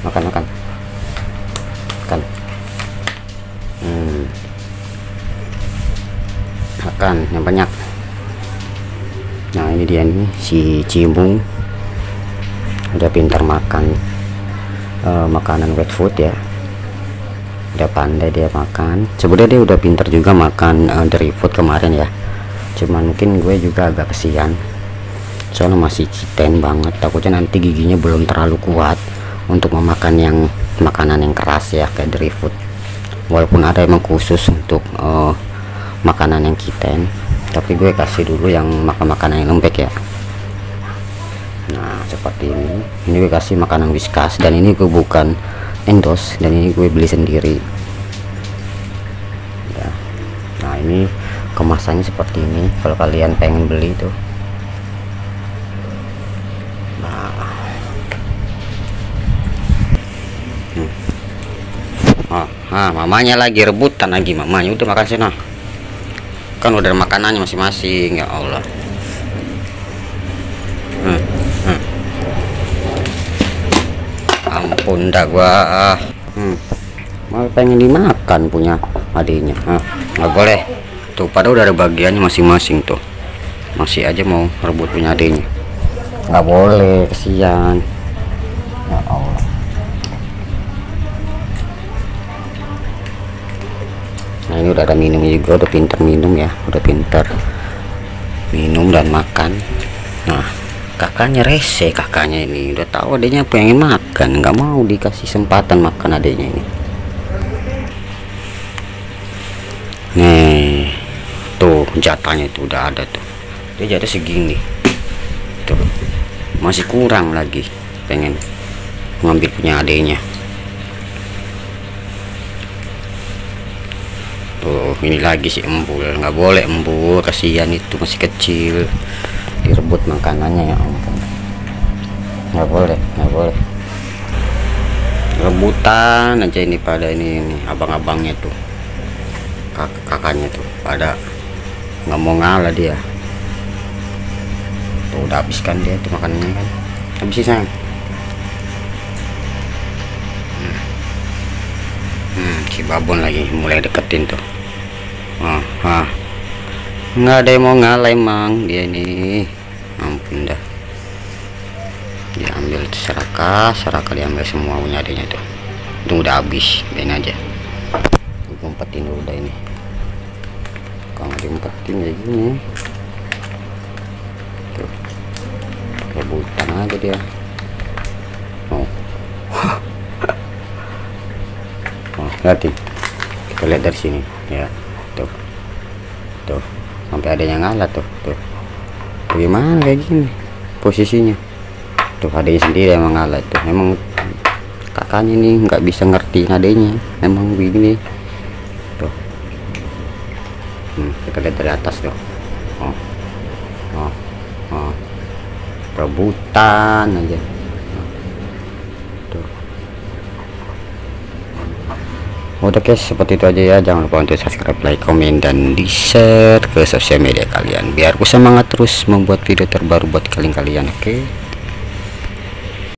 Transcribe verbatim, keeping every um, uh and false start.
makan makan makan. Hmm. Makan yang banyak. Nah ini dia nih si Cimung, udah pintar makan uh, makanan wet food ya, udah pandai dia makan. Sebenarnya dia udah pintar juga makan uh, dry food kemarin ya, cuman mungkin gue juga agak kesian soalnya masih kiten banget, takutnya nanti giginya belum terlalu kuat untuk memakan yang makanan yang keras ya kayak dry food, walaupun ada emang khusus untuk uh, makanan yang kiten, tapi gue kasih dulu yang makan makanan yang lembek ya. Nah seperti ini, ini gue kasih makanan Whiskas, dan ini gue bukan endorse, dan ini gue beli sendiri ya. Nah ini kemasannya seperti ini kalau kalian pengen beli tuh. Nah hmm. oh, ah, mamanya lagi rebutan lagi, mamanya udah makan sana kan, udah makanannya masing-masing ya Allah. hmm. Hmm. Ampun dah gua ah. hmm. Malah pengen dimakan punya adiknya. ah, nggak boleh tuh, padahal udah ada bagiannya masing-masing tuh, masih aja mau rebut punya adiknya, nggak boleh, kesian ya Allah. Nah ini udah ada minum juga, udah pinter minum ya, udah pinter minum dan makan. Nah kakaknya rese, kakaknya ini udah tahu adiknya pengen makan, nggak mau dikasih kesempatan makan adiknya ini. Nih tuh jatahnya itu udah ada tuh, dia jatuh segini tuh, masih kurang lagi pengen ngambil punya adiknya. Tuh ini lagi si embul, nggak boleh embul, kasihan itu masih kecil direbut makanannya ya ampun, nggak boleh nggak boleh rebutan aja ini pada ini ini abang-abangnya tuh, kak kakaknya tuh pada nggak mau ngalah dia tuh, udah habiskan dia tuh makanannya kan, habis sih sayang. hmm. Hmm, si babon lagi mulai deketin tuh. ah, ah. Nggak ada yang mau ngalah emang dia ini, ampun dah. Diambil serakah serakah diambil semua punya adanya tuh, itu udah habis, biarin aja. Umpetin dulu udah ini, kalau diumpetin kayak gini tuh, rebutan aja dia. oh oh lihatin, kita lihat dari sini ya, tuh tuh sampai ada yang ngalah tuh tuh, bagaimana kayak gini posisinya tuh, adanya sendiri emang ngalah tuh, emang kakaknya ini nggak bisa ngerti adanya, emang begini tuh. hmm, kita lihat dari atas tuh. oh oh oh rebutan aja tuh. Udah guys, seperti itu aja ya. Jangan lupa untuk subscribe, like, komen, dan di share ke sosial media kalian biar aku semangat terus membuat video terbaru buat kalian-kalian. Oke okay?